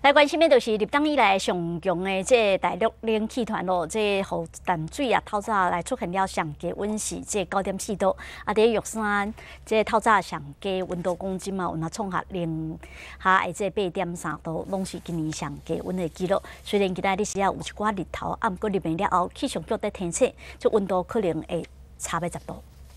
来关心的就是入冬以来上强的这大陆冷气团咯，这雨淡水啊透早来出现了上低温是这9.4度，啊，伫玉山这透早上低温度讲即嘛有若创下零下这8.3度，拢是今年上低温的记录。虽然今仔日时啊有一寡日头，啊，毋过入暝了后，气象局在提醒，这温度可能会差要10度。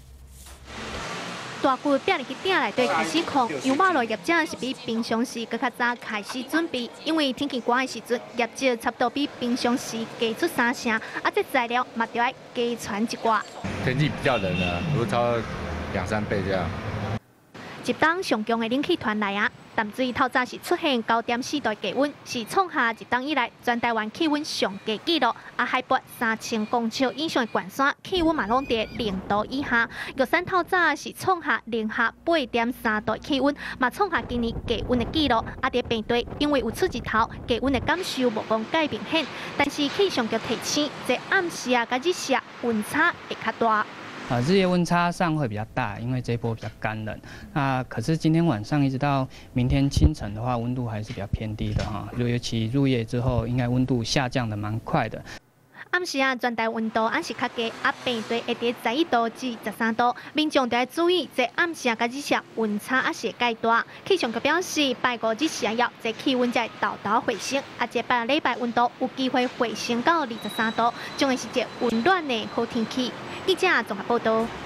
大骨变入去鼎内底开始控，油马路业者是比平常时搁较早开始准备，因为天气寒的时阵，业绩差不多比平常时加出3成，啊，这材料嘛就要加传一寡。 天气比较冷了，如果超2、3倍这样。 一冬上强的冷气团来啊！淡水透早是出现9.4度低温，是创下一冬以来全台湾气温上低纪录。啊，海拔3000公尺以上的悬山气温嘛拢伫0度以下。玉山透早是创下零下8.3度气温，嘛创下今年低温的纪录。啊，伫平地因为有出日头，低温的感受无讲介明显，但是气象局提醒，在暗时啊、甲日时啊，温差会较大。 日夜温差上会比较大，因为这一波比较干冷。那可是今天晚上一直到明天清晨的话，温度还是比较偏低的哈。尤其入夜之后，应该温度下降的蛮快的。 暗时啊，全台温度还是较低，啊，平地会伫11度至13度，民众都要注意，在暗时啊、甲日时温差还是会介大。气象局表示，拜五日时要这气温才会豆豆回升，啊，这拜礼拜温度有机会回升到23度，将会是一个温暖的好天气。记者综合报道。